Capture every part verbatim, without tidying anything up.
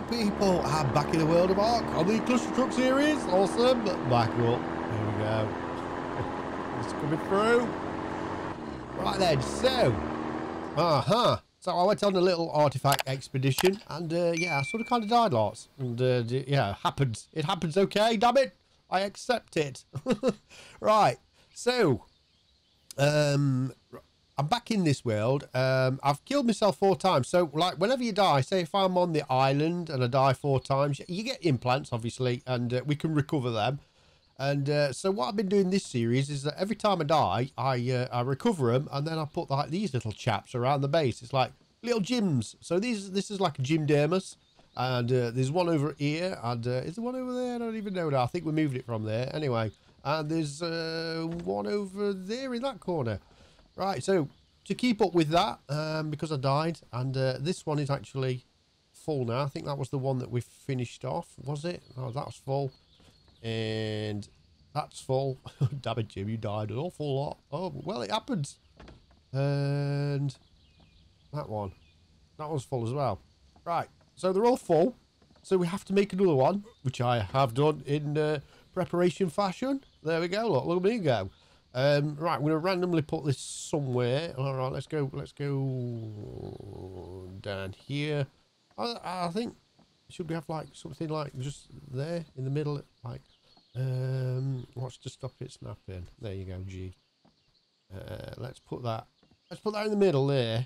people, I'm back in the world of Ark on the Cluster Truck series. Awesome. Back up. Here we go. It's coming through. Right then, so. Uh-huh. So I went on a little artifact expedition and uh, yeah, I sort of kind of died lots. And uh, yeah, happens. It happens okay, damn it. I accept it. Right. So, um... I'm back in this world. Um, I've killed myself four times. So, like, whenever you die, say if I'm on the island and I die four times, you get implants, obviously, and uh, we can recover them. And uh, so what I've been doing this series is that every time I die, I uh, I recover them, and then I put like these little chaps around the base. It's like little gyms. So these this is like a gym dermis, and uh, there's one over here, and uh, is there one over there? I don't even know now. I think we moved it from there. Anyway, and there's uh, one over there in that corner. Right, so to keep up with that, um, because I died, and uh, this one is actually full now. I think that was the one that we finished off, was it? Oh, that's full. And that's full. Damn it, Jim, you died an awful lot. Oh, well, it happens. And that one. That one's full as well. Right, so they're all full. So we have to make another one, which I have done in uh, preparation fashion. There we go, look, look at me go. Um, right, I'm going to randomly put this somewhere. All right, let's go. Let's go down here. I, I think should we have like something like just there in the middle, like um, what's to stop it snapping? There you go, G. Uh, let's put that. Let's put that in the middle there.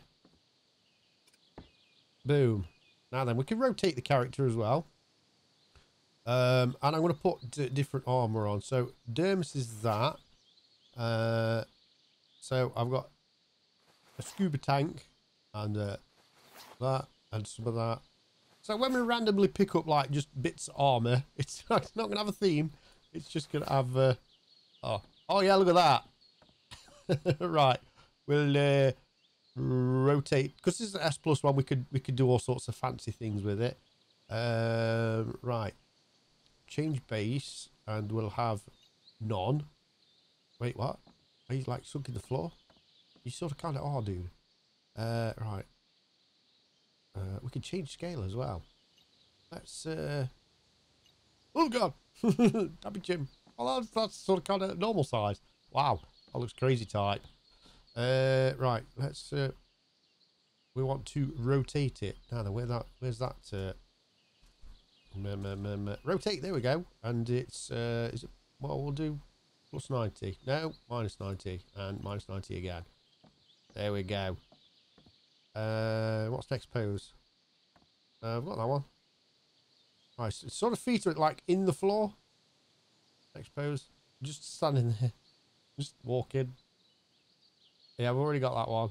Boom. Now then, we can rotate the character as well. Um, and I'm going to put d different armor on. So dermis is that. Uh, so I've got a scuba tank and uh, that and some of that. So when we randomly pick up like just bits of armor, it's not, it's not going to have a theme. It's just going to have, uh, oh, oh yeah, look at that. Right, we'll uh, rotate because this is an S plus one. We could we could do all sorts of fancy things with it. Um, right, change base and we'll have none. Wait, what? He's like sunk in the floor? You sort of kind of are, dude. Uh, right. Uh, we can change scale as well. Let's, uh... oh, God! Damn it, Jim. Oh, that's, that's sort of kind of normal size. Wow. That looks crazy tight. Uh, right. Let's, uh... we want to rotate it. Now, then, where that, where's that, uh... Mm, mm, mm, mm. Rotate, there we go. And it's, uh... is it... well, we'll do... plus ninety. No, minus ninety. And minus ninety again. There we go. Uh, what's next pose? Uh, I've got that one. Nice. It's sort of feet are like in the floor. Next pose. Just standing there. Just walking. Yeah, I've already got that one.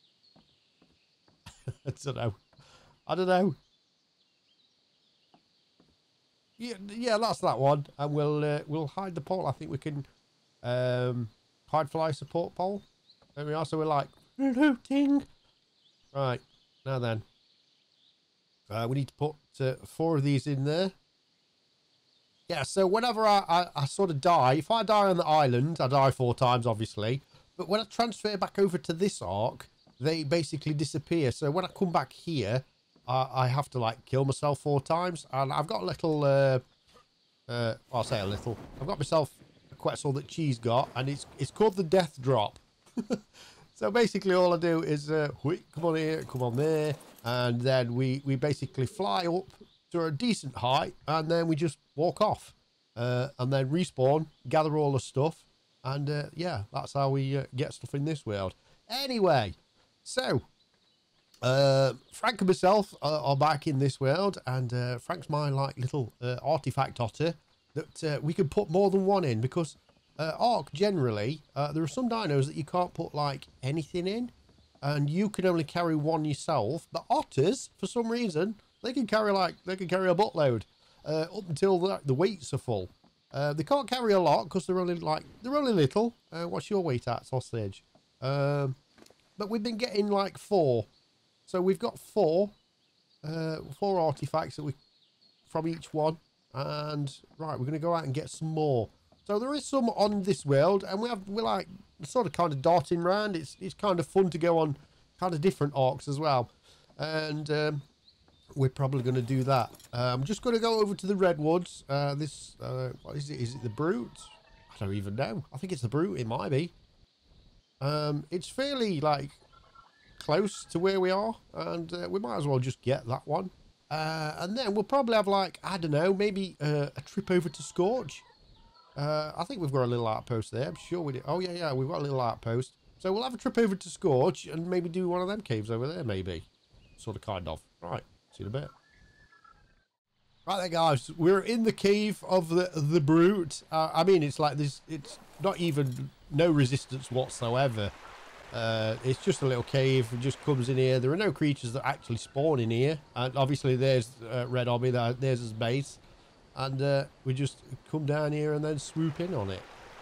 I don't know. I don't know. Yeah, yeah, that's that one. And we'll uh, we'll hide the pole. I think we can um hide fly support pole. There we are. So we're like looting. Right, now then. Uh, we need to put uh, four of these in there. Yeah, so whenever I, I, I sort of die, if I die on the island, I die four times, obviously. But when I transfer back over to this arc, they basically disappear. So when I come back here, I, I have to, like, kill myself four times. And I've got a little, uh, uh, I'll say a little. I've got myself a Quetzal that Cheese got, and it's, it's called the Death Drop. So basically all I do is, uh, come on here, come on there. And then we, we basically fly up to a decent height, and then we just walk off. Uh, and then respawn, gather all the stuff. And uh, yeah, that's how we uh, get stuff in this world. Anyway, so uh, Frank and myself are, are back in this world. And uh, Frank's my like little uh, artifact otter that uh, we can put more than one in. Because uh, Ark generally, uh, there are some dinos that you can't put like anything in. And you can only carry one yourself. The otters, for some reason, they can carry like, they can carry a buttload uh, up until the, the weights are full. Uh, they can't carry a lot because they're only like, they're only little. Uh, what's your weight at, sausage? Um, but we've been getting like four. So we've got four, uh, four artifacts that we, from each one. And right, we're going to go out and get some more. So there is some on this world, and we have, we're like sort of kind of darting around. It's, it's kind of fun to go on kind of different arcs as well. And, um, we're probably going to do that. Uh, I'm just going to go over to the redwoods. Uh, this, uh, what is it? Is it the Brute? I don't even know. I think it's the Brute. It might be. Um, it's fairly, like, close to where we are. And uh, we might as well just get that one. Uh, and then we'll probably have, like, I don't know, maybe uh, a trip over to Scorch. Uh, I think we've got a little outpost there. I'm sure we do. Oh, yeah, yeah, we've got a little outpost. So we'll have a trip over to Scorch and maybe do one of them caves over there, maybe. Sort of, kind of. Right. See you in a bit. Right there, guys. We're in the cave of the the Brute. Uh, I mean, it's like this. It's not even no resistance whatsoever. Uh, it's just a little cave. It just comes in here. There are no creatures that actually spawn in here. And obviously, there's uh, Red Obby. There, there's his base. And uh, we just come down here and then swoop in on it.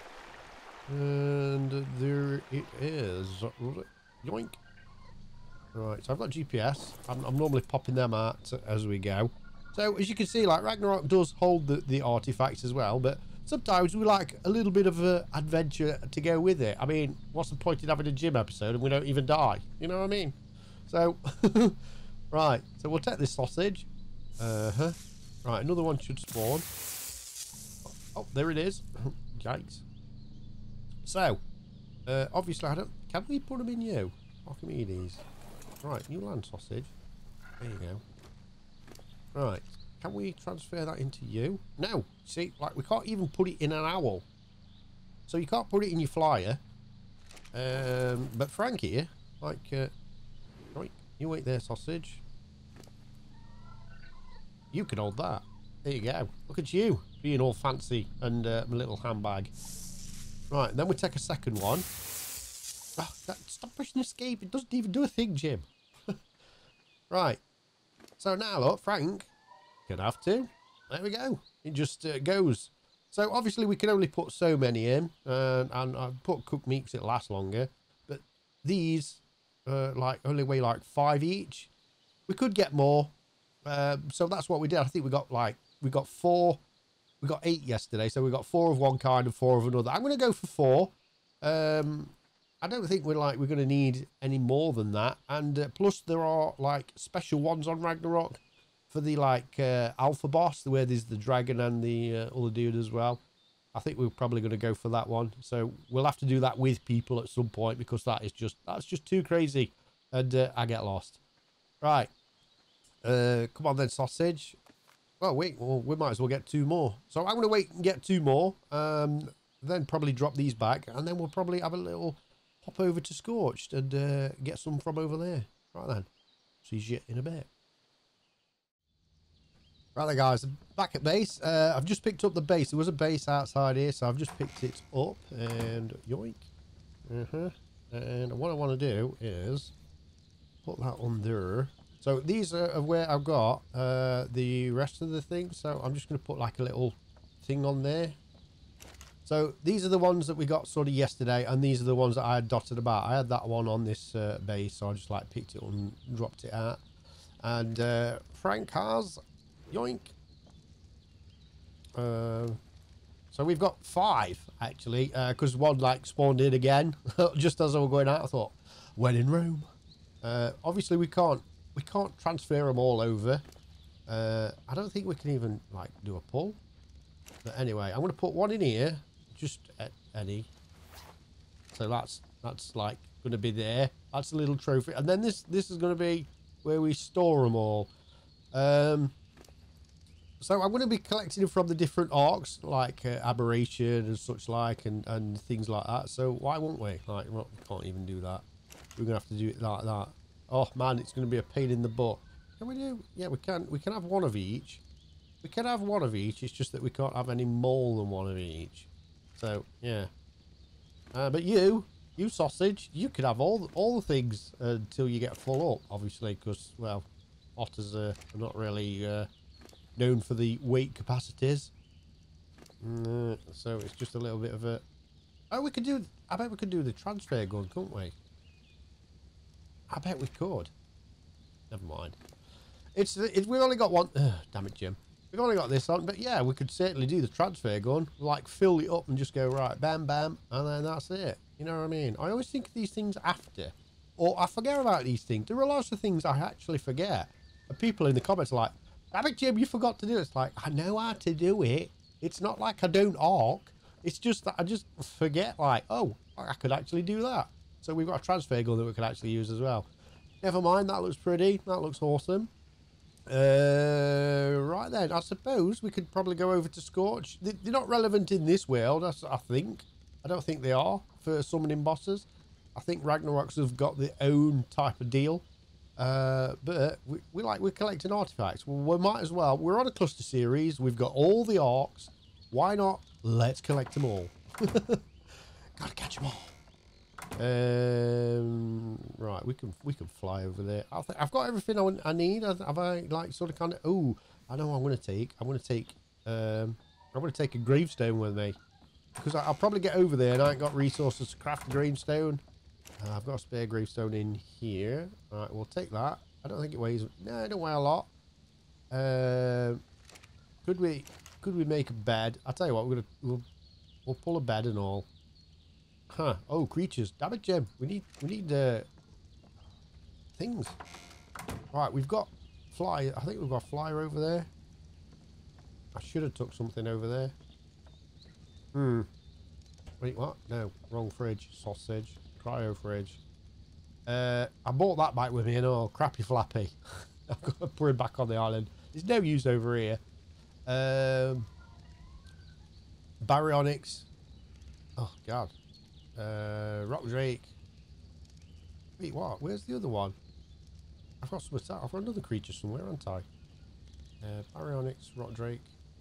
And there it is. Yoink. Right, so I've got G P S. I'm, I'm normally popping them out as we go. So, as you can see, like, Ragnarok does hold the, the artifacts as well, but sometimes we like a little bit of an adventure to go with it. I mean, what's the point in having a gym episode and we don't even die? You know what I mean? So, right, so we'll take this sausage. Uh-huh. Right, another one should spawn. Oh, there it is. Yikes. So, uh, obviously, I don't... Can we put them in you? Archimedes. Right, new land sausage. There you go. Right, can we transfer that into you? No. See, like, we can't even put it in an owl. So you can't put it in your flyer. Um, but Frank here, like, uh, right, you wait there, sausage. You can hold that. There you go. Look at you, being all fancy and uh, my little handbag. Right, then we take a second one. Oh, that, stop pushing escape. It doesn't even do a thing, Jim. Right. So now, look, Frank can have two. There we go. It just uh, goes. So obviously we can only put so many in. Uh, and I put cooked meat because it lasts longer. But these, uh, like, only weigh like five each. We could get more. Uh, so that's what we did. I think we got like, we got four. We got eight yesterday. So we got four of one kind and four of another. I'm going to go for four. Um... I don't think we're like we're going to need any more than that. And uh, plus there are like special ones on Ragnarok for the like uh, alpha boss where there's the dragon and the uh, other dude as well. I think we're probably going to go for that one. So we'll have to do that with people at some point because that is just that's just too crazy. And uh, I get lost. Right. Uh, come on then, sausage. Oh, wait. Well, we might as well get two more. So I'm going to wait and get two more. Um, then probably drop these back. And then we'll probably have a little... Hop over to Scorched and uh, get some from over there. Right then. See you in a bit. Right then, guys. Back at base. Uh, I've just picked up the base. There was a base outside here, so I've just picked it up. And yoink. Uh-huh. And what I want to do is put that on there. So these are where I've got uh, the rest of the things. So I'm just going to put like a little thing on there. So these are the ones that we got sort of yesterday, and these are the ones that I had dotted about. I had that one on this uh, base, so I just like picked it up and dropped it out. And uh, Frank has, yoink. Uh, so we've got five actually, because uh, one like spawned in again just as I was going out. I thought, when in Rome. Uh, obviously we can't we can't transfer them all over. Uh, I don't think we can even like do a pull. But anyway, I'm going to put one in here. Just any. So that's that's like going to be there. That's a little trophy, and then this this is going to be where we store them all. Um. So I'm going to be collecting them from the different arcs, like uh, aberration and such like, and and things like that. So why won't we? Like, well, we can't even do that. We're going to have to do it like that. Oh man, it's going to be a pain in the butt. Can we do? Yeah, we can. We can have one of each. We can have one of each. It's just that we can't have any more than one of each. So, yeah. Uh, but you, you sausage, you could have all, all the things uh, until you get full up, obviously, because, well, otters uh, are not really uh, known for the weight capacities. Mm, so it's just a little bit of a... Oh, we could do... I bet we could do the transfer gun, couldn't we? I bet we could. Never mind. It's, it, we've only got one... Ugh, damn it, Jim. We've only got this on, but yeah, we could certainly do the transfer gun. Like, fill it up and just go, right, bam, bam, and then that's it. You know what I mean? I always think of these things after. Or I forget about these things. There are lots of things I actually forget. And people in the comments are like, damn it, Jim, you forgot to do it. It's like, I know how to do it. It's not like I don't arc. It's just that I just forget, like, oh, I could actually do that. So we've got a transfer gun that we could actually use as well. Never mind, that looks pretty. That looks awesome. Uh, right then, I suppose we could probably go over to Scorch. They're not relevant in this world, I think. I don't think they are for summoning bosses. I think Ragnaroks have got their own type of deal. Uh, but we, we like, we're collecting artifacts. Well, we might as well. We're on a cluster series. We've got all the arcs. Why not? Let's collect them all. Gotta catch them all. Um, right, we can we can fly over there. I think I've got everything I, I need. Have I like sort of kind of? Oh, I know what I'm going to take. I'm going to take. Um, I'm going to take a gravestone with me because I'll probably get over there and I ain't got resources to craft a gravestone. Uh, I've got a spare gravestone in here. All right, we'll take that. I don't think it weighs. No, it don't weigh a lot. Uh, could we? Could we make a bed? I'll tell you what. We're gonna we'll, we'll pull a bed and all. Huh. Oh, creatures. Damn it, Jim. We need, we need, uh, things. Right, we've got fly. I think we've got a flyer over there. I should have took something over there. Hmm. Wait, what? No, wrong fridge. Sausage. Cryo fridge. Uh, I bought that back with me and all. Crappy flappy. I've got to put it back on the island. There's no use over here. Um, Baryonyx. Oh, God. Uh, Rock Drake. Wait, what? Where's the other one? I've got some. I've got another creature somewhere, haven't I? Uh, Baryonyx, Rock Drake.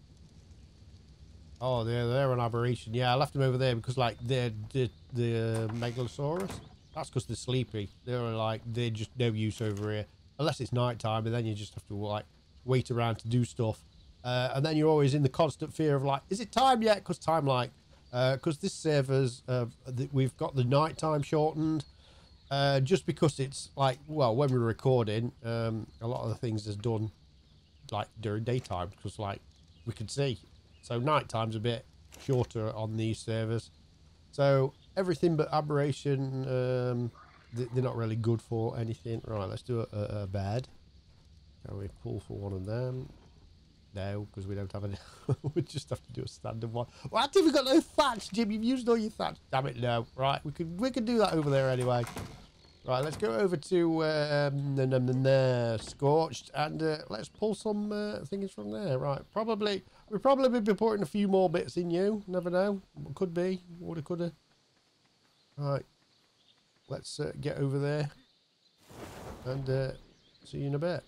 Oh, they're they're an aberration. Yeah, I left them over there because like they're the the uh, Megalosaurus. That's because they're sleepy. They're like they're just no use over here unless it's night time, and then you just have to like wait around to do stuff. Uh, and then you're always in the constant fear of like, is it time yet? Because time like. Because uh, this server's, uh, th we've got the night time shortened, uh, just because it's like, well, when we're recording, um, a lot of the things is done like during daytime, because like we can see. So night time's a bit shorter on these servers. So everything but aberration, um, th they're not really good for anything. Right, let's do a, a, a bed. Can we pull for one of them? No, because we don't have any. We just have to do a standard one. Well, actually, we've got no thatch, Jim. You've used all your thatch. Damn it, no. Right, we could we could do that over there anyway. Right, let's go over to um, the, the, the, Scorched and uh, let's pull some uh, things from there. Right, probably we'll probably be putting a few more bits in you. Never know. Could be. Woulda, coulda. Right, let's uh, get over there and uh, see you in a bit.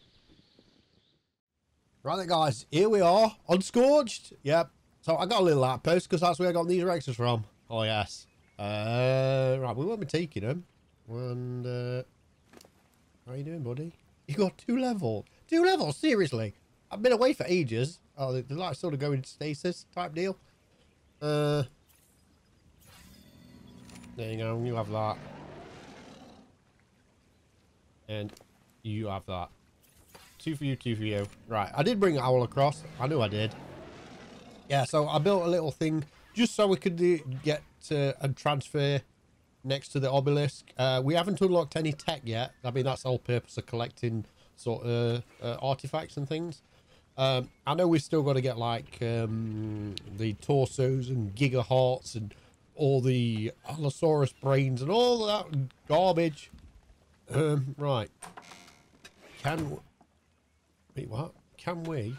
Right then, guys, here we are on Scorched. Yep. So I got a little outpost because that's where I got these Rexes from. Oh, yes. Uh, right, we won't be taking them. And, uh, how are you doing, buddy? You got two levels. Two levels? Seriously? I've been away for ages. Oh, they're, they're like sort of going into stasis type deal. Uh, there you go. You have that. And you have that. Two for you, two for you. Right, I did bring Owl across. I knew I did. Yeah, so I built a little thing just so we could do, get uh, and transfer next to the obelisk. Uh, we haven't unlocked any tech yet. I mean, that's the whole purpose of collecting sort of uh, artifacts and things. Um, I know we've still got to get like um, the torsos and giga hearts and all the Allosaurus brains and all that garbage. Um, right. Can... Wait, what? Can we?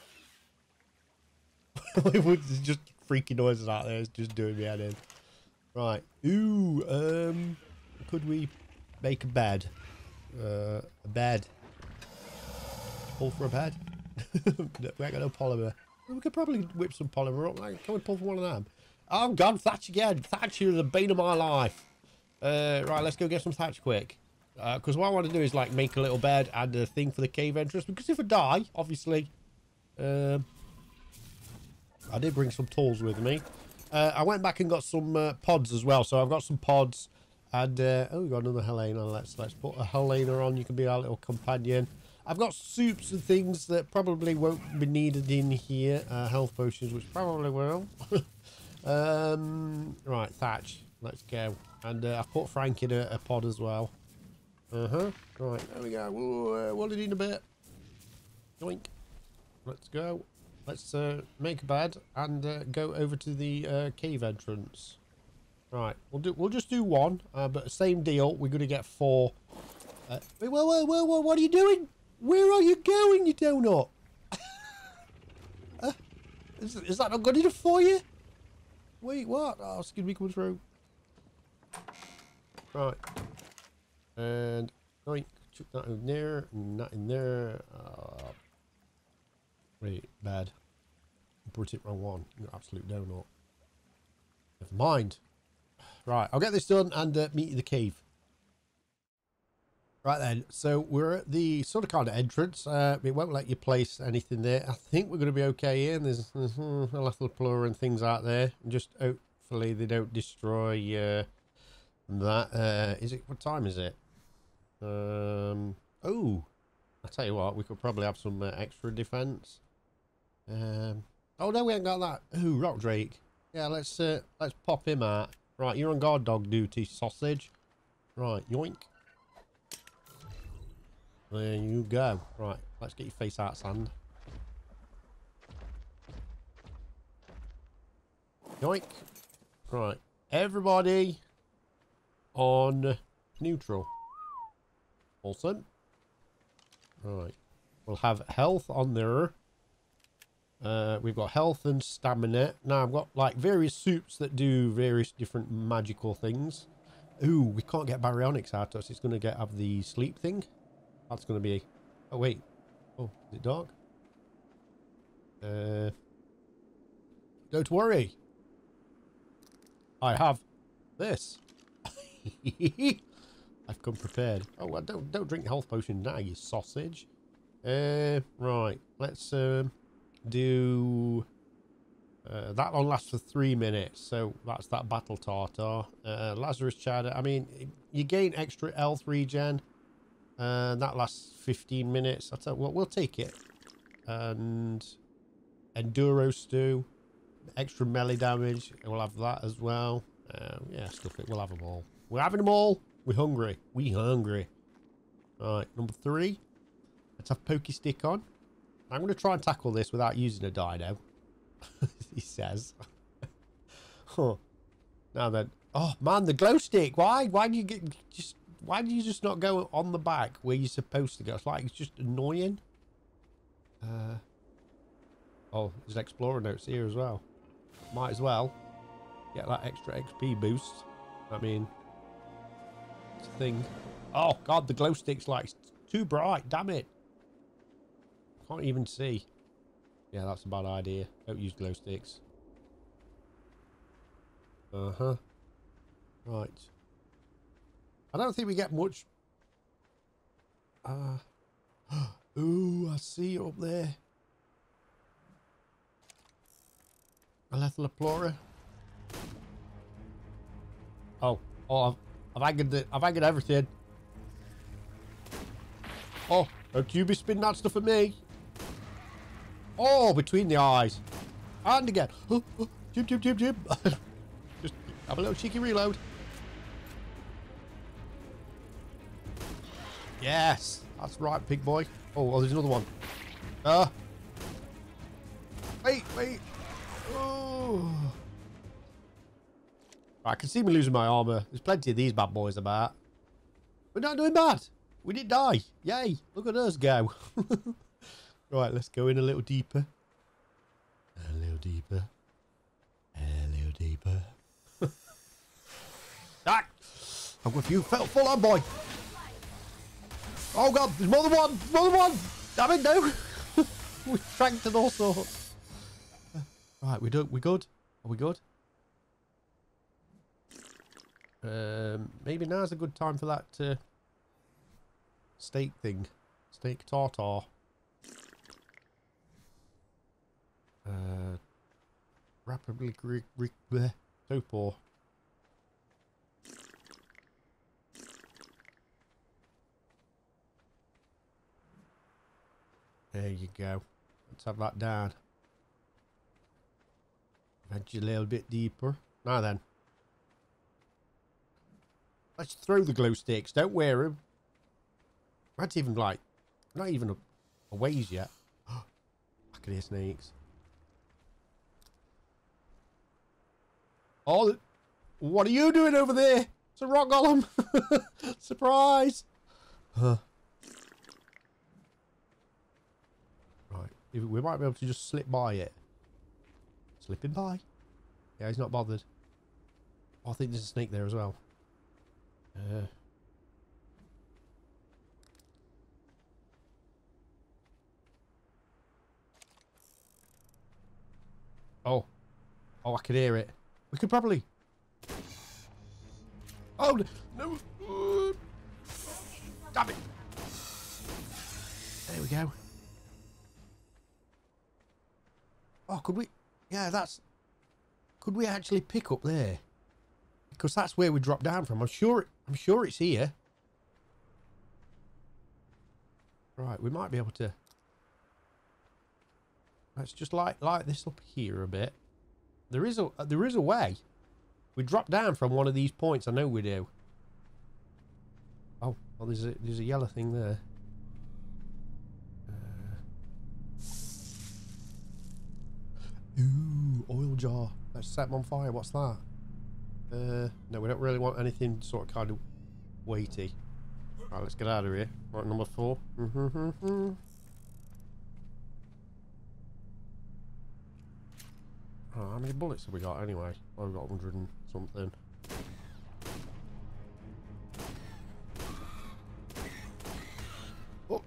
There's just freaky noises out there. It's just doing me head in. Right. Ooh. Um. Could we make a bed? Uh, a bed. Pull for a bed. We ain't got no polymer. We could probably whip some polymer up. Like, can we pull for one of them? Oh God, thatch again. Thatch is the bane of my life. Uh. Right. Let's go get some thatch quick. Because uh, what I want to do is like make a little bed and a thing for the cave entrance. Because if I die, obviously, um, I did bring some tools with me. Uh, I went back and got some uh, pods as well. So I've got some pods, and uh, oh, we got another Helena. Let's let's put a Helena on. You can be our little companion. I've got soups and things that probably won't be needed in here. Uh, health potions, which probably will. um, right, thatch. Let's go. And uh, I've put Frank in a, a pod as well. Uh-huh. Right, there we go. Ooh, uh, we'll need a bit. Yoink. Let's go. Let's uh, make a bed and uh, go over to the uh, cave entrance. Right, we'll do. We'll just do one, uh, but same deal. We're gonna get four. Uh, wait, whoa, whoa, whoa, whoa! What are you doing? Where are you going, you donut? uh, is, is that not good enough for you? Wait, what? Oh, excuse me, coming through. Right, and right, chuck that in there, and that in there. Uh, wait, bad. Put it wrong one. You absolute donut. Never mind. Right, I'll get this done and uh, meet you in the cave. Right then, so we're at the sort of kind of entrance. Uh, it won't let you place anything there. I think we're going to be okay here. There's, there's uh, a little plur and things out there. Just hopefully they don't destroy uh, that. Uh, is it? What time is it? Um. Oh, I tell you what, we could probably have some uh, extra defense. Um. Oh no, we ain't got that. Ooh, rock drake. Yeah, let's uh, let's pop him out. Right, you're on guard dog duty, sausage. Right, yoink. There you go. Right, let's get your face out, sand. Yoink. Right, everybody on neutral. Awesome. Right, we'll have health on there. Uh, we've got health and stamina. Now I've got like various suits that do various different magical things. Ooh, we can't get baryonyx out of us. It's going to get have the sleep thing. That's going to be... Oh, wait. Oh, is it dark? Uh, don't worry. I have this. I've come prepared. Oh, well, don't, don't drink health potion now, you sausage. Uh, right. Let's um, do... Uh, that one lasts for three minutes. So that's that battle tartar. Uh, Lazarus chowder. I mean, you gain extra health regen. And uh, that lasts fifteen minutes. I tell you what, we'll take it. And enduro stew, extra melee damage. We'll have that as well. Uh, yeah, stuff it. We'll have them all. We're having them all. We're hungry. We hungry. All right, number three. Let's have pokey stick on. I'm going to try and tackle this without using a dino. He says. Huh. Now then. Oh man, the glow stick. Why? Why do you get just? Why do you just not go on the back where you're supposed to go? It's like it's just annoying. Uh, oh, there's Explorer notes here as well. Might as well get that extra X P boost. I mean, it's a thing. Oh god, the glow stick's like too bright. Damn it! Can't even see. Yeah, that's a bad idea. Don't use glow sticks. Uh huh. Right. I don't think we get much. Uh, ooh, I see it up there. A little Aplora. Oh, oh, I've, I've angered the, I've angered everything. Oh, don't you be spinning that stuff at me. Oh, between the eyes. And again. Oh, oh, jib, jib, jib, jib. Just have a little cheeky reload. Yes, that's right, pig boy. Oh, well, there's another one. Uh. Wait, wait. Oh. I can see me losing my armor. There's plenty of these bad boys about. We're not doing bad. We didn't die. Yay. Look at us go. Right, let's go in a little deeper. A little deeper. A little deeper. Ah! I'm with you. Full on, boy. Oh god, there's more than one! There's more than one! Damn it, no! We franked and all sorts. Uh, right, we do we good? Are we good? Um, maybe now's a good time for that uh, steak thing. Steak tartar. Uh, rapidly topor. There you go. Let's have that down. Venture a little bit deeper. Now then. Let's throw the glow sticks. Don't wear them. That's even like, not even a, a ways yet. back of here, snakes. Oh, what are you doing over there? It's a rock golem. Surprise. Huh. Right. We might be able to just slip by it. Slipping by. Yeah, he's not bothered. Oh, I think there's a snake there as well. Uh. Oh. Oh, I can hear it. We could probably... Oh, no. Uh, damn it. There we go. Oh, could we... Yeah, that's... Could we actually pick up there? Because that's where we dropped down from. I'm sure, I'm sure it's here. Right, we might be able to... Let's just light, light this up here a bit. There is a, there is a way. We drop down from one of these points. I know we do. Oh, well, there's a there's a yellow thing there. Uh, ooh, oil jar. Let's set them on fire. What's that? Uh, no, we don't really want anything sort of kind of weighty. Right, let's get out of here. Right, number four. Mm-hmm. Oh, how many bullets have we got anyway? Oh, we've got one hundred and something. Oh.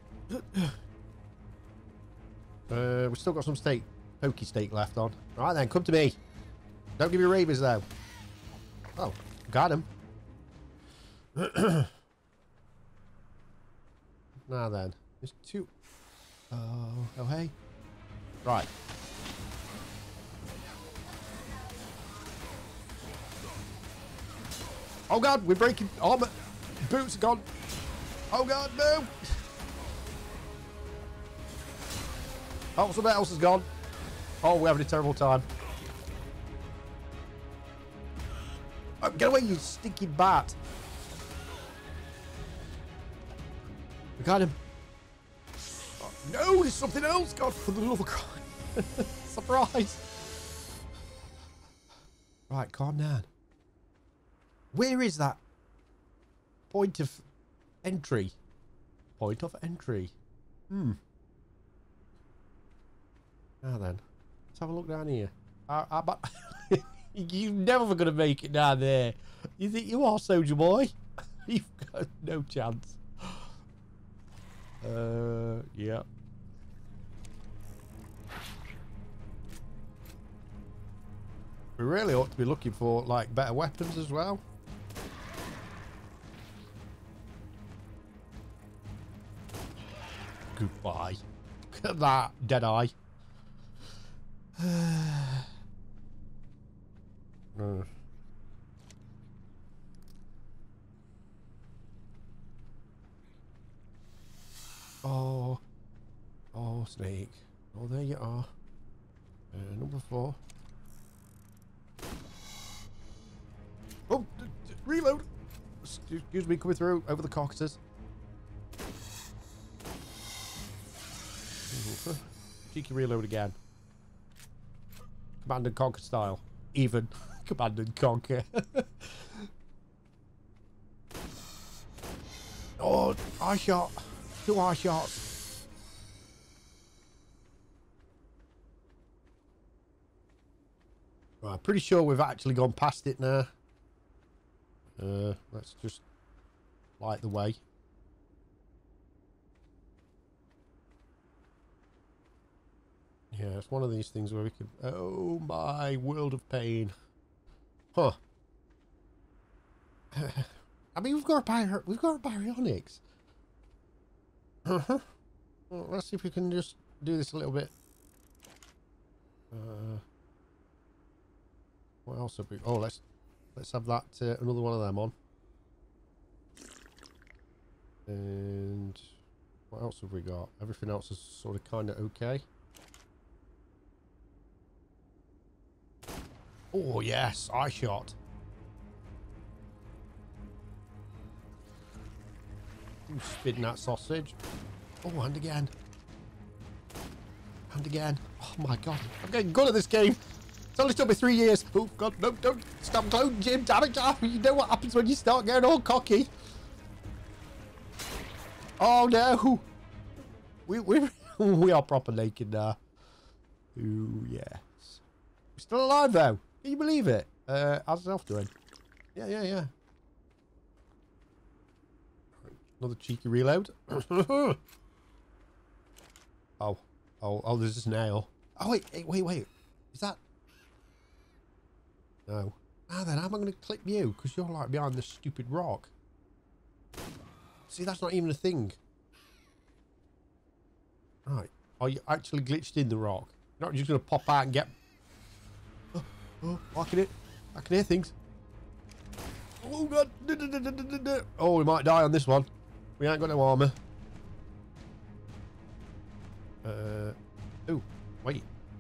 uh, we've still got some steak, pokey steak left on. Right then, come to me. Don't give me rabies though. Oh, got him. Now then, there's two. Oh, oh hey. Right. Oh god, we're breaking armor. Boots are gone. Oh god, no. Oh, something else is gone. Oh, we're having a terrible time. Oh, get away, you stinky bat. We got him. Oh, no, there's something else. God, for the love of God. Surprise. Right, calm down. Where is that point of entry? Point of entry. Hmm. Now then, let's have a look down here. I, I, but you're never going to make it down there. You think you are, soldier boy? You've got no chance. Uh, yeah. We really ought to be looking for, like, better weapons as well. Goodbye. Look at that, dead eye. uh. Oh. Oh, snake. Oh, there you are. Uh, number four. Oh, reload. Excuse me, coming through over the caucasus. Cheeky reload again. Command and Conquer style. Even. Command and Conquer. Oh, eye shot. Two eye shots. Well, I'm pretty sure we've actually gone past it now. Uh, let's just light the way. Yeah, it's one of these things where we could... Oh my world of pain. Huh. I mean, we've got a bar we've got a baryonyx. Uh-huh. Well, let's see if we can just do this a little bit. Uh, what else have we... Oh, let's let's have that uh, another one of them on. And what else have we got? Everything else is sort of kind of okay. Oh yes, eye shot. Ooh, spitting that sausage. Oh, and again. And again. Oh my god, I'm getting good at this game. It's only took me three years. Oh god, no, don't stop gloating, Jim. Damn it, damn. You know what happens when you start getting all cocky. Oh no. We, we, we are proper naked now. Ooh, yes. We're still alive though. Can you believe it? Uh, how's the health doing? Yeah, yeah, yeah. Another cheeky reload. oh, oh, oh, there's this nail. Oh, wait, wait, wait, wait. Is that... No. Ah, then how am I going to clip you? Because you're like behind this stupid rock. See, that's not even a thing. Right. Are you actually glitched in the rock? You're not just going to pop out and get... Oh, oh, I can hear, I can hear things. Oh, God. Oh, we might die on this one. We ain't got no armor. Uh, oh, wait.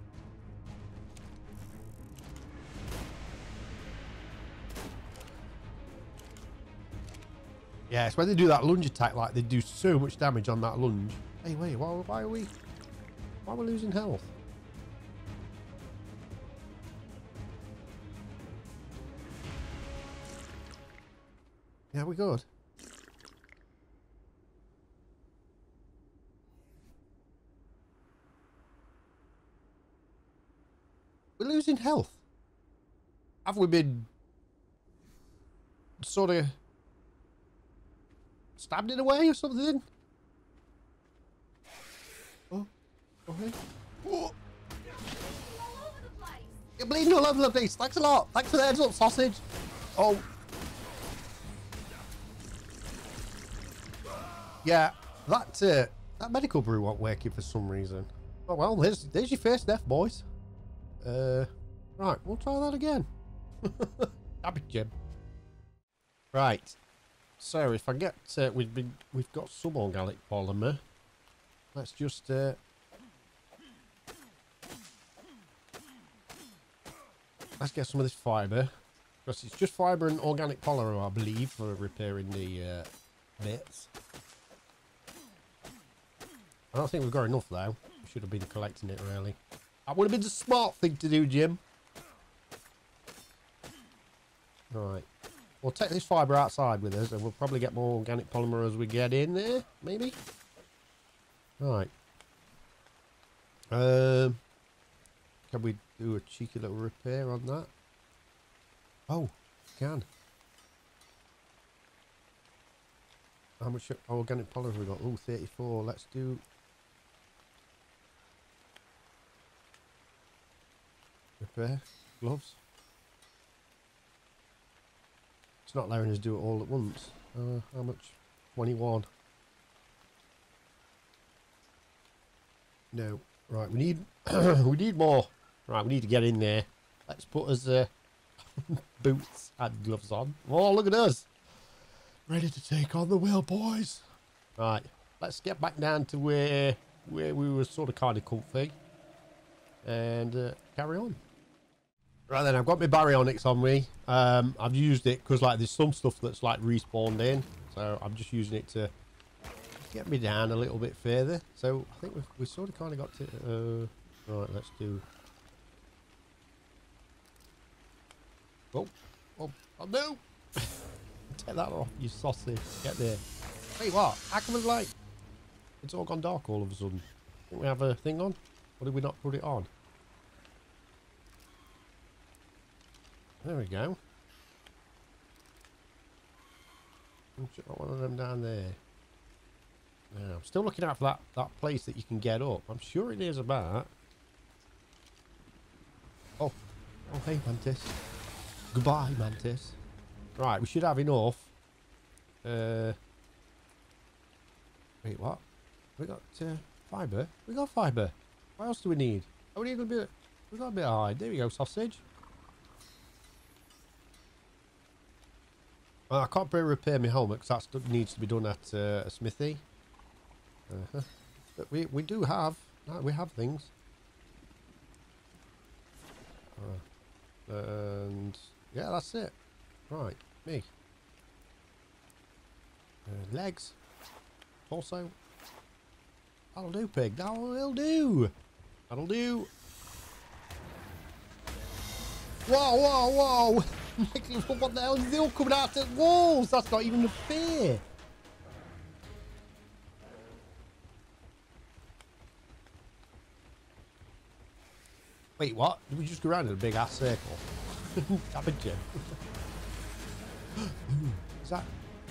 Yeah, it's when they do that lunge attack, like they do so much damage on that lunge. Hey, wait, why, why are we... Why are we losing health? Yeah, we're good. We're losing health. Have we been sort of stabbed in a way or something? Oh, okay. Oh. You're bleeding all over the place. Thanks a lot. Thanks for the heads up, sausage. Oh. Yeah, that uh, that medical brew won't working for some reason. Oh well, there's there's your first death, boys. Uh, right, we'll try that again. Happy Jim. Right. So if I get, uh, we've been, we've got some organic polymer. Let's just. Uh, let's get some of this fibre, because it's just fibre and organic polymer, I believe, for repairing the uh, bits. I don't think we've got enough though. We should have been collecting it really. That would have been the smart thing to do, Jim. Right. We'll take this fibre outside with us and we'll probably get more organic polymer as we get in there, maybe? Right. Um, can we do a cheeky little repair on that? Oh, can. How much organic polymer have we got? Oh, thirty-four. Let's do... Repair. Gloves. It's not letting us do it all at once. Uh, how much? twenty-one. No. Right, we need we need more. Right, we need to get in there. Let's put us uh, boots and gloves on. Oh, look at us. Ready to take on the wheel, boys. Right, let's get back down to where where we were sort of kind of comfy. And uh, carry on. Right then, I've got my baryonyx on me. Um, I've used it because like there's some stuff that's like respawned in, so I'm just using it to get me down a little bit further. So I think we've, we sort of kind of got to. Uh, right, let's do. Oh, oh, oh no! Take that off, you sausage. Get there. Wait, what? How come it's like it's all gone dark all of a sudden? Didn't we have a thing on? Or did we not put it on? There we go. Got one of them down there. Now, I'm still looking out for that, that place that you can get up. I'm sure it is about. Oh. Oh, hey, Mantis. Goodbye, Mantis. Right, we should have enough. Uh, wait, what? We got uh, fibre? We got fibre. What else do we need? Oh, we need a bit. We got a bit of hide. There we go, sausage. Uh, I can't repair my helmet because that needs to be done at uh, a smithy. Uh-huh. But we we do have no, we have things. Uh, and yeah, that's it. Right, me. Uh, legs. Torso. That'll do, pig. That'll do. That'll do. Whoa, whoa, whoa. What the hell is they all coming out the walls? That's not even a fear. Wait, what? Did we just go around in a big ass circle? Damage him. Is that?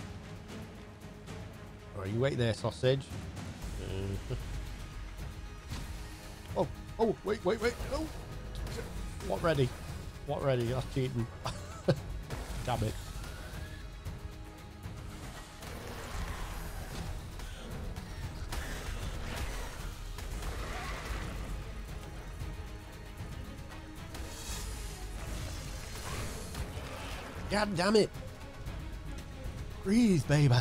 Alright, you wait there, sausage. Uh, oh, oh, wait, wait, wait. Oh. What ready? What ready? That's cheating. Damn it. God damn it. Breathe, baby.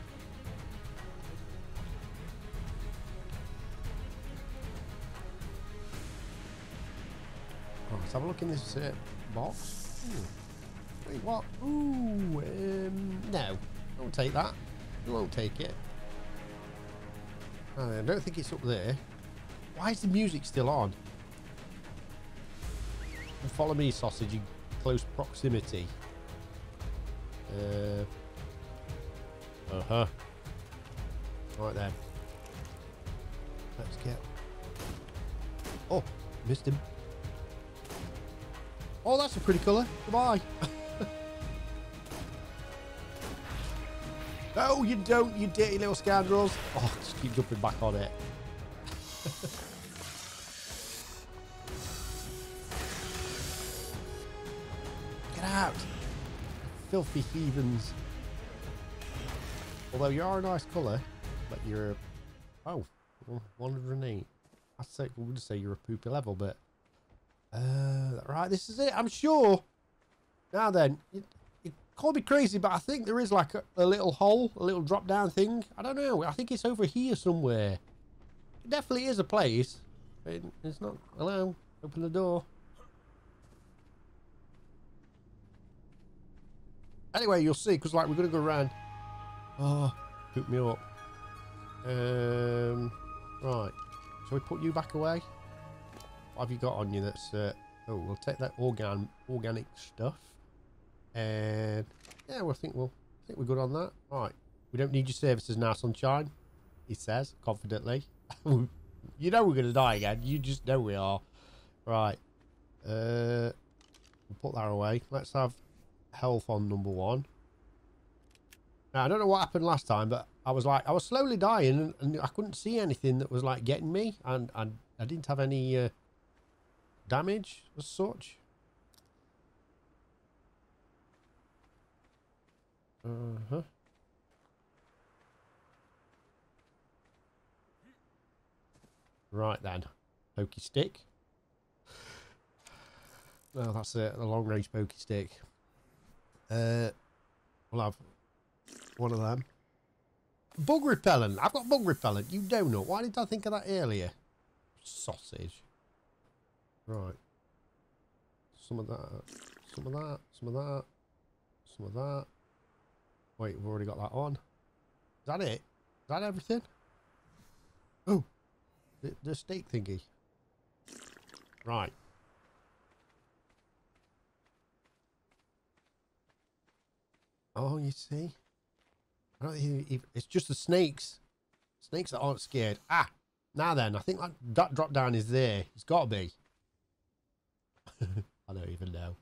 Oh, let's have a look in this uh, box. Ooh. Wait, what? Ooh, um, no. Don't take that. You won't take it. I don't think it's up there. Why is the music still on? Follow me, sausage, in close proximity. Uh, uh-huh. Right then. Let's get... Oh, missed him. Oh, that's a pretty colour. Goodbye. No, you don't, you dirty little scoundrels. Oh, just keep jumping back on it. Get out. Filthy heathens. Although you are a nice colour, but you're... Oh, one hundred eight. I'd say, we would say you're a poopy level, but... Uh, right, this is it, I'm sure. Now then, you, you call me crazy, but I think there is like a, a little hole, a little drop down thing. I don't know, I think it's over here somewhere. It definitely is a place. It, it's not. Hello, open the door. Anyway, you'll see, because like we're going to go around. Oh, poop me up. Um, right, so we put you back away. What have you got on you that's... Uh, oh, we'll take that organ, organic stuff. And... Yeah, we'll think we'll I think we're good on that. Right. We don't need your services now, sunshine. He says, confidently. You know we're going to die again. You just know we are. Right. Uh, we'll put that away. Let's have health on number one. Now, I don't know what happened last time, but I was like... I was slowly dying, and, and I couldn't see anything that was, like, getting me. And, and I didn't have any... Uh, damage as such. Uh-huh. Right then. Pokey stick. Well, that's it. A long range pokey stick. Uh, we'll have one of them. Bug repellent. I've got bug repellent. You donut. Why didn't I think of that earlier? Sausage. Right. Some of that. Some of that. Some of that. Some of that. Wait, we've already got that on. Is that it? Is that everything? Oh. The, the steak thingy. Right. Oh, you see? I don't think it's just the snakes. Snakes that aren't scared. Ah! Now then, I think that, that drop down is there. It's got to be. I don't even know.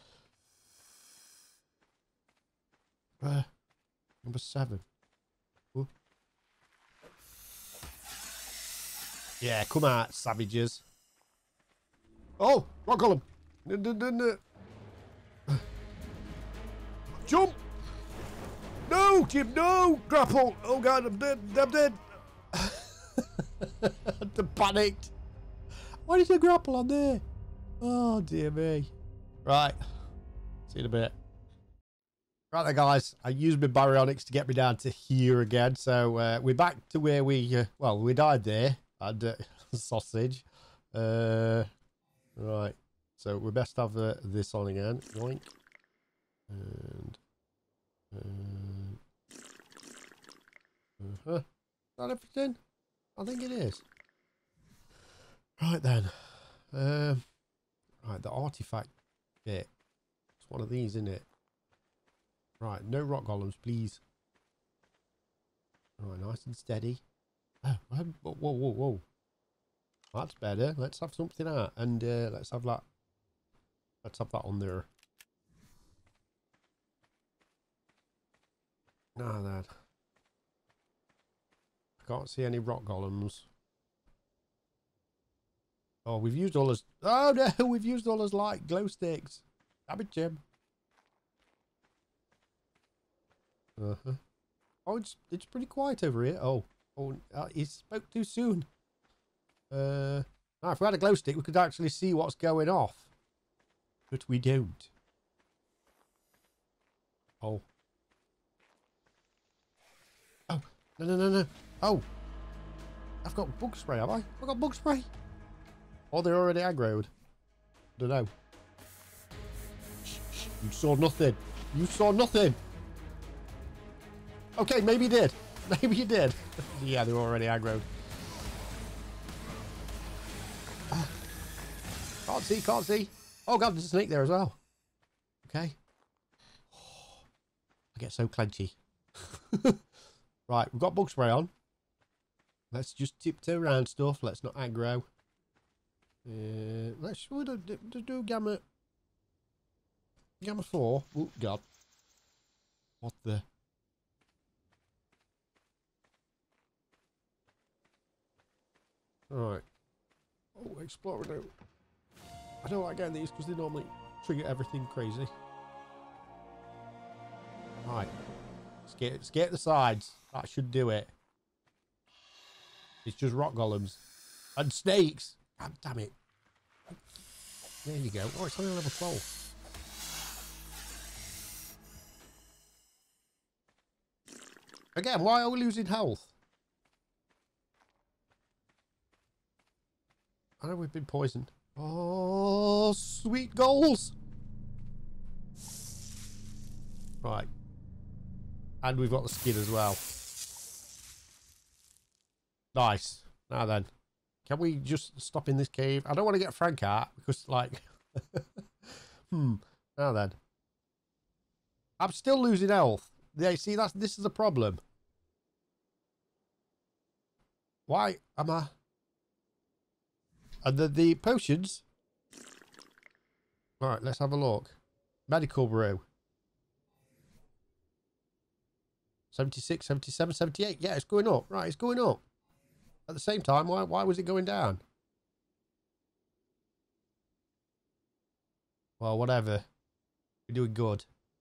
Uh, number seven. Ooh. Yeah, come out, savages. Oh, rock column. Jump! No, Jim, no! Grapple! Oh god, I'm dead, I'm dead. I panicked. Why did you grapple on there? Oh dear me. Right. See you in a bit. Right there, guys. I used my baryonyx to get me down to here again. So uh, we're back to where we, uh, well, we died there. And uh, sausage. Uh, right. So we best have uh, this on again. Yoink. And. Uh, uh-huh. Is that everything? I think it is. Right then. Um, right, the artifact bit. It's one of these, isn't it? Right, no rock golems, please. Right, nice and steady. Oh, whoa, whoa, whoa, whoa. That's better. Let's have something out. And uh, let's have that. Let's have that on there. Now then. I can't see any rock golems. Oh, we've used all his... Oh, no! We've used all his light glow sticks. Damn it, Jim. Uh-huh. Oh, it's, it's pretty quiet over here. Oh, oh, uh, he spoke too soon. Uh, now, if we had a glow stick, we could actually see what's going off. But we don't. Oh. Oh, no, no, no, no. Oh. I've got bug spray, have I? I've got bug spray. Oh, they're already aggroed. Don't know. Shh, shh. You saw nothing. You saw nothing. Okay, maybe you did. Maybe you did. Yeah, they're already aggroed. Ah. Can't see, can't see. Oh god, there's a snake there as well. Okay. Oh, I get so clenchy. Right, we've got bug spray on. Let's just tiptoe around stuff. Let's not aggro. Uh, let's we'll do, do, do gamma. Gamma four. Oh god. What the? Right. Oh, exploring out. I don't like getting these because they normally trigger everything crazy. Right. Let's get, let's get the sides. That should do it. It's just rock golems. And snakes. God damn it. There you go. Oh, it's only level twelve. Again, why are we losing health? I know we've been poisoned. Oh, sweet goals. Right. And we've got the skin as well. Nice. Now then. Can we just stop in this cave? I don't want to get Frank out because, like... hmm. Now then. I'm still losing health. Yeah, see, that's this is a problem. Why am I... And the, the potions... Alright, let's have a look. Medical brew. seventy-six, seventy-seven, seventy-eight. Yeah, it's going up. Right, it's going up. At the same time, why, why was it going down? Well, whatever. We're doing good.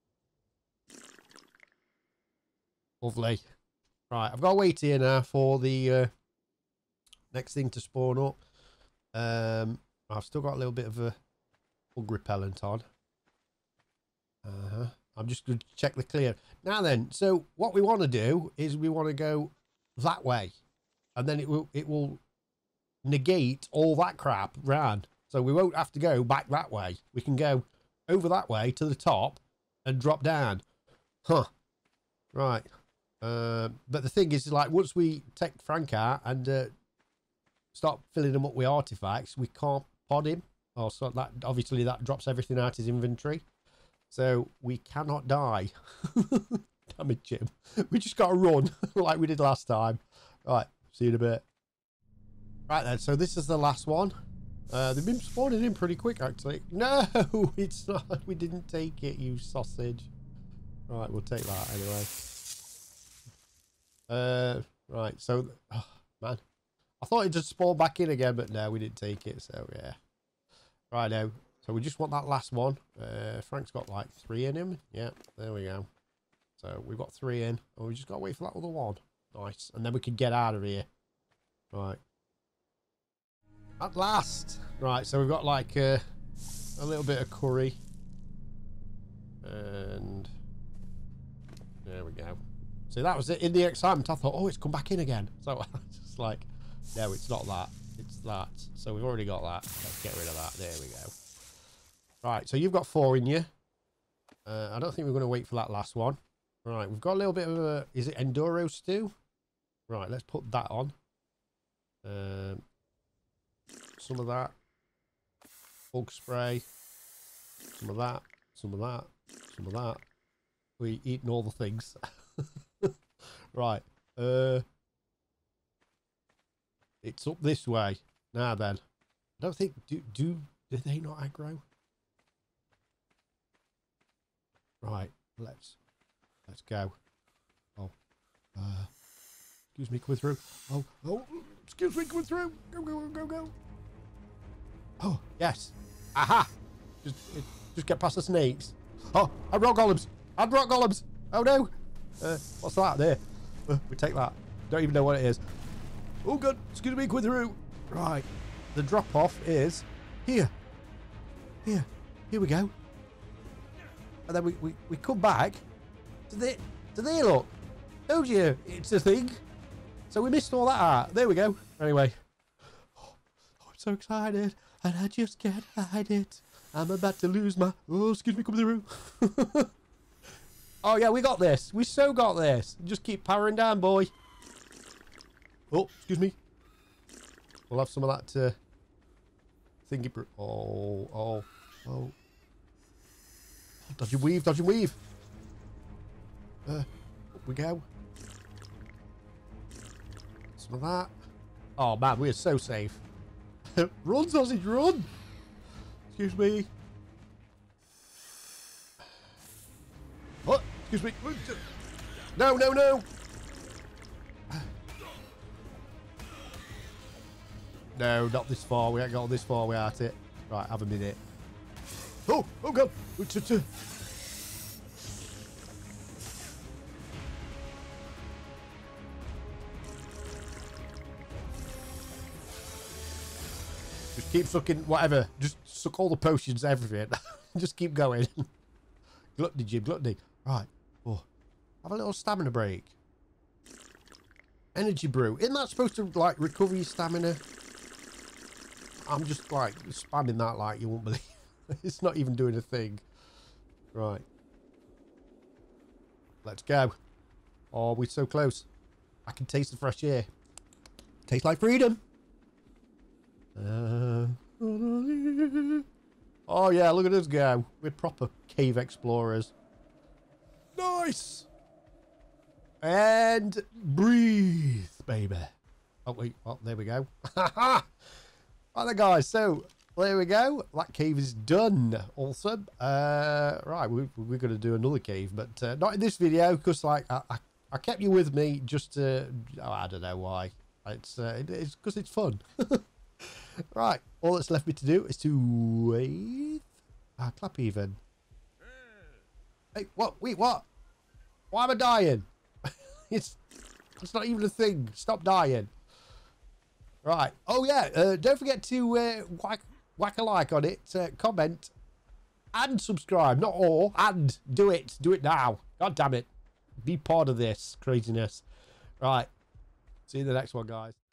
Lovely. Right, I've got to wait here now for the uh, next thing to spawn up. Um, I've still got a little bit of a bug repellent on. Uh-huh. I'm just going to check the clear. Now then, so what we want to do is we want to go that way. And then it will it will negate all that crap round. So we won't have to go back that way. We can go over that way to the top and drop down. Huh. Right. Uh, but the thing is, like, once we take Frank out and uh, start filling him up with artifacts, we can't pod him. Oh, so that obviously that drops everything out his inventory. So we cannot die. Damn it, Jim. We just got to run like we did last time. Right. See you in a bit. Right then, so this is the last one. Uh, they've been spawning in pretty quick, actually. No, it's not. We didn't take it, you sausage. Right, we'll take that anyway. Uh, right, so, oh, man. I thought it just spawned back in again, but no, we didn't take it, so yeah. Right now, so we just want that last one. Uh, Frank's got like three in him. Yeah, there we go. So we've got three in, and we just got to wait for that other one. Nice. And then we can get out of here. Right. At last. Right, so we've got like uh, a little bit of curry. And there we go. See, that was it. In the excitement, I thought, oh, it's come back in again. So I was just like, no, it's not that. It's that. So we've already got that. Let's get rid of that. There we go. Right, so you've got four in you. Uh, I don't think we're going to wait for that last one. Right, we've got a little bit of a... Is it Enduro stew? Right, let's put that on. Um, some of that. Bug spray. Some of that. Some of that. Some of that. We eating all the things. Right. Uh, it's up this way. Now then. I don't think... Do, do, do they not aggro? Right. Let's... Let's go. Oh. Uh, excuse me, coming through. Oh. Oh. Excuse me, coming through. Go, go, go, go. Oh, yes. Aha. Just, just get past the snakes. Oh, and rock golems. And rock golems. Oh, no. Uh, what's that there? Uh, we take that. Don't even know what it is. Oh, good. Excuse me, coming through. Right. The drop-off is here. Here. Here we go. And then we, we, we come back. Do they, do they look? Told you, it's a thing. So we missed all that art. There we go. Anyway. Oh, I'm so excited. And I just can't hide it. I'm about to lose my... Oh, excuse me, come through. Oh, yeah, we got this. We so got this. Just keep powering down, boy. Oh, excuse me. We'll have some of that uh, thingy... Oh, oh, oh. Dodge and weave, dodge and weave. Uh, up we go. Some of that. Oh, man, we are so safe. Run, sausage, run! Excuse me. What? Excuse me. No, no, no! No, not this far. We ain't got this far. We're at it. Right, have a minute. Oh, oh God! Just keep sucking whatever. Just suck all the potions, everything. Just keep going. Gluttony, Jim, gluttony. Right. Oh, have a little stamina break. Energy brew. Isn't that supposed to like recover your stamina? I'm just like spamming that like you won't believe. It's not even doing a thing. Right. Let's go. Oh, we're so close. I can taste the fresh air. Tastes like freedom. Uh, oh yeah, look at us go. We're proper cave explorers. Nice. And breathe, baby. Oh wait, well, there we go. Right then, guys, so there we go. That cave is done. Awesome. Uh, right, we, we're going to do another cave, but uh, not in this video, because like I, I, I kept you with me just to, oh, I don't know why. It's uh, it, it's because it's fun. Right, all that's left me to do is to wave. Ah, clap even. Hey, what? Wait, what? Why am I dying? it's it's not even a thing. Stop dying. Right. Oh yeah. Uh, don't forget to uh, whack whack a like on it, uh, comment, and subscribe. Not all, and do it. Do it now. God damn it. Be part of this craziness. Right. See you in the next one, guys.